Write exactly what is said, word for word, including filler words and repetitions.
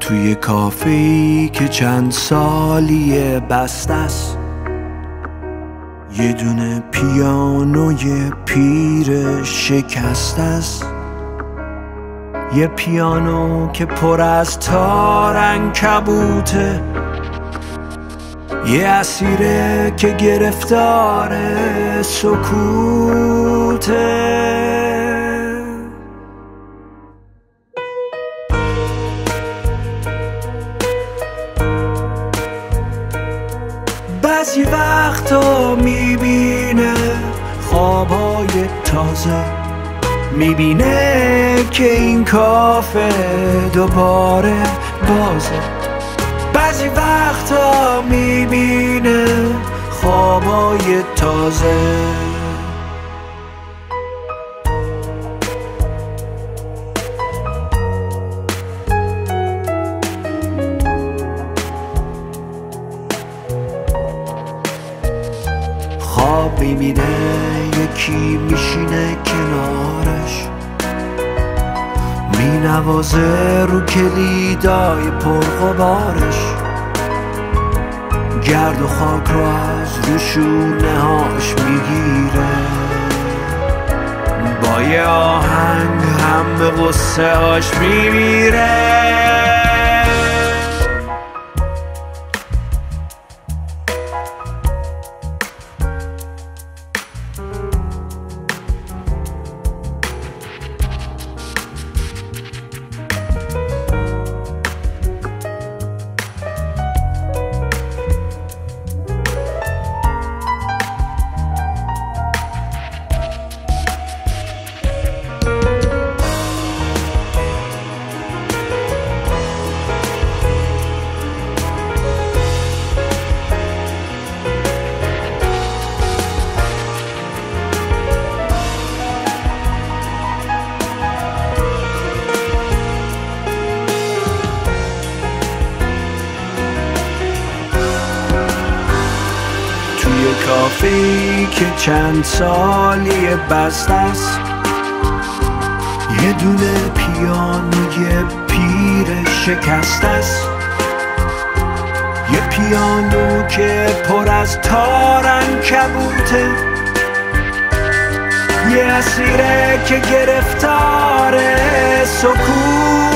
توی کافه‌ای که چند سالیه بسته است، یه دونه پیانوی پیر شکسته است، یه پیانو که پر از تار عنکبوته، یه اسیره که گرفتار سکوته. بعضی وقتا میبینه خوابای تازه، میبینه که این کافه دوباره بازه. بعضی وقتا میبینه خوابای تازه. خواب میبینه یکی میشینه کنارش، مینوازه رو کلیدای پرغبارش، گرد و خاک رو از رو شونه هاش میگیره، با یه آهنگ هم به غصه هاش میمیره. کافه‌ای که چند سالی بسته است، یه دونه پیانوی پیر شکسته است، یه پیانو که پر از تار عنکبوته، یه اسیره که گرفتار سکوت.